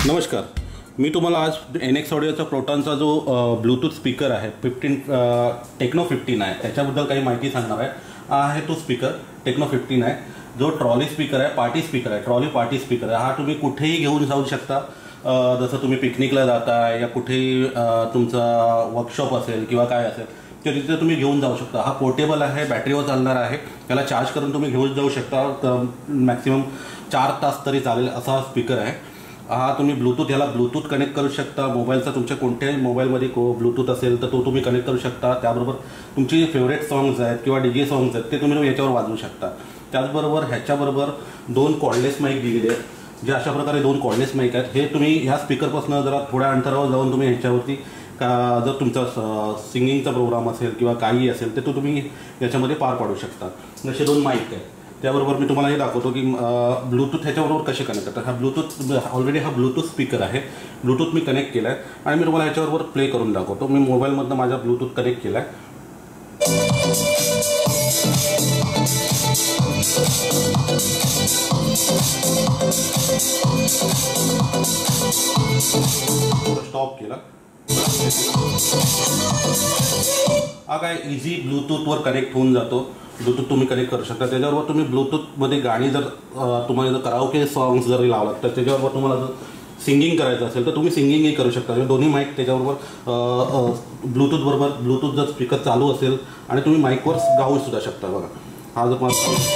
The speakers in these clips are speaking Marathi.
नमस्कार, मी तुम्हाला आज NX ऑडिओचा प्रोटॉनचा जो ब्लूटूथ स्पीकर आहे 15 टेक्नो 15 आहे त्याच्याबद्दल काही माहिती सांगणार आहे. आहे तो स्पीकर टेक्नो 15 आहे, जो ट्रॉली स्पीकर आहे, पार्टी स्पीकर आहे, ट्रॉली पार्टी स्पीकर आहे. हा तुम्ही कुठेही घेऊन जाऊ शकता. जसं तुम्ही पिकनिकला जाताय या कुठेही तुमचा वर्कशॉप असेल किंवा काय असेल तर तिथे तुम्ही घेऊन जाऊ शकता. हा पोर्टेबल आहे, बॅटरीवर चालणार आहे. त्याला चार्ज करून तुम्ही घेऊन जाऊ शकता. मॅक्सिमम 4 तास तरी चालेल असा स्पीकर आहे. हा तुम्ही ब्लूटूथ याला ब्लूटूथ कनेक्ट करू शकता. मोबाईलचा तुमच्या कोणत्याही मोबाईलमध्ये ब्लूटूथ असेल तर तो तुम्ही कनेक्ट करू शकता. त्याबरोबर तुमची फेवरेट सॉंग्स आहेत किंवा DJ सॉंग्स आहेत ते तुम्ही याच्यावर वाजवू शकता. त्याचबरोबर ह्याच्याबरोबर 2 कॉर्डलेस माईक दिलेले आहेत, जे अशा प्रकारे 2 कॉर्डलेस माईक आहेत. हे तुम्ही ह्या स्पीकरपासून जरा थोड्या अंतरावर जाऊन तुम्ही ह्याच्यावरती जर तुमचा सिंगिंगचा प्रोग्राम असेल किंवा काही असेल तर तो तुम्ही याच्यामध्ये पार पाडू शकता. असे 2 माईक आहेत. त्याबरोबर मी तुम्हाला हे दाखवतो की ब्लूटूथ ह्याच्याबरोबर कसे कनेक्ट करतात. हा ब्लूटूथ ऑलरेडी हा ब्लूटूथ स्पीकर आहे. ब्लूटूथ मी कनेक्ट केला आहे आणि मी तुम्हाला ह्याच्याबरोबर प्ले करून दाखवतो. मी मोबाईलमधनं माझा ब्लूटूथ कनेक्ट केला आहे. स्टॉप केला. हा काय इझी ब्लूटूथवर कनेक्ट होऊन जातो. ब्लूटूथ तुम्ही कनेक्ट करू शकता. त्याच्याबरोबर तुम्ही ब्लूटूथमध्ये गाणी जर तुम्हाला जर कराओके सॉंग्स जरी लावलात तर त्याच्याबरोबर तुम्हाला जर सिंगिंग करायचं असेल तर तुम्ही सिंगिंगही करू शकता. दोन्ही माईक त्याच्याबरोबर ब्लूटूथबरोबर ब्लूटूथ जर स्पीकर चालू असेल आणि तुम्ही माईकवर गाऊ सुद्धा शकता. बघा हा जर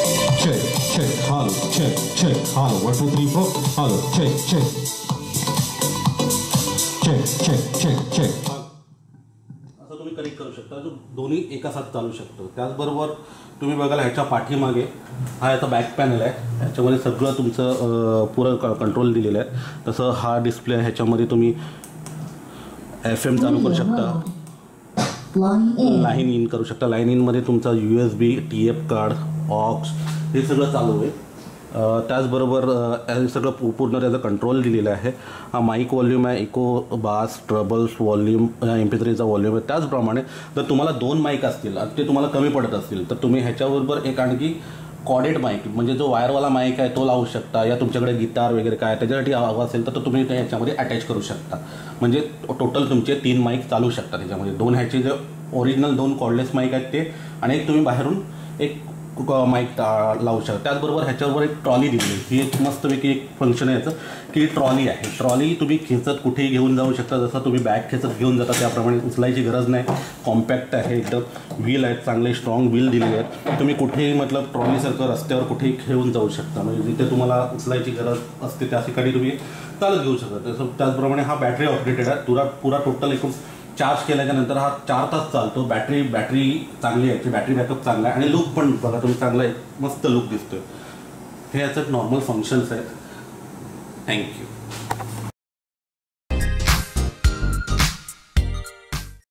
असं तुम्ही कनेक्ट करू शकता. जो दोन्ही एका साथ चालू शकतो. त्याचबरोबर तुम्ही बघाल ह्याच्या पाठीमागे हा याचा बॅक पॅनल आहे. ह्याच्यामध्ये सगळं तुमचं पुरं कंट्रोल दिलेलं आहे. तसं हा डिस्प्ले ह्याच्यामध्ये तुम्ही FM चालू करू शकता, लाईन इन करू शकता. लाईन इनमध्ये तुमचा USB, TF कार्ड, ऑक्स हे सगळं चालू आहे. त्याचबरोबर सगळं पूर्ण त्याचं कंट्रोल दिलेलं आहे. हा माईक व्हॉल्यूम आहे, इको, बास, ट्रबल्स, व्हॉल्यूम, MP3चा व्हॉल्यूम आहे. त्याचप्रमाणे जर तुम्हाला 2 माईक असतील आणि ते तुम्हाला कमी पडत असतील तर तुम्ही ह्याच्याबरोबर एक आणखी कॉर्डेड माईक म्हणजे जो वायरवाला माईक आहे तो लावू शकता. या तुमच्याकडे गिटार वगैरे काय त्याच्यासाठी हवा असेल तर तुम्ही ते ह्याच्यामध्ये अटॅच करू शकता. म्हणजे टोटल तुमचे 3 माईक चालू शकतात. त्याच्यामध्ये 2 ह्याचे जे ओरिजिनल 2 कॉर्डलेस माईक आहेत ते आणि एक तुम्ही बाहेरून एक माईक लावू शकता. त्याचबरोबर ह्याच्यावर एक ट्रॉली दिली. ही एक मस्तपैकी एक फंक्शन आहे याचं की ट्रॉली आहे. ट्रॉली तुम्ही खेचत कुठेही घेऊन जाऊ शकता. जसं तुम्ही बॅग खेचत घेऊन जाता त्याप्रमाणे उचलायची गरज नाही. कॉम्पॅक्ट आहे एकदम. व्हील आहेत, चांगले स्ट्रॉंग व्हील दिलेले आहेत. तुम्ही कुठेही मतलब ट्रॉलीसारखं रस्त्यावर कुठेही घेऊन जाऊ शकता. म्हणजे जिथे तुम्हाला उचलायची गरज असते त्या ठिकाणी तुम्ही चालत घेऊ शकता. तसं त्याचप्रमाणे हा बॅटरी ऑपरेटेड आहे. पुरा टोटल एकूण चार्ज केल्याच्यानंतर हा 4 तास चालतो. बॅटरी चांगली आहे, बॅटरी बॅकअप चांगला आहे आणि लुक पण बघा तुम्ही चांगला आहे, मस्त लुक दिसतोय. हे याचं नॉर्मल फंक्शन्स आहेत. थँक्यू.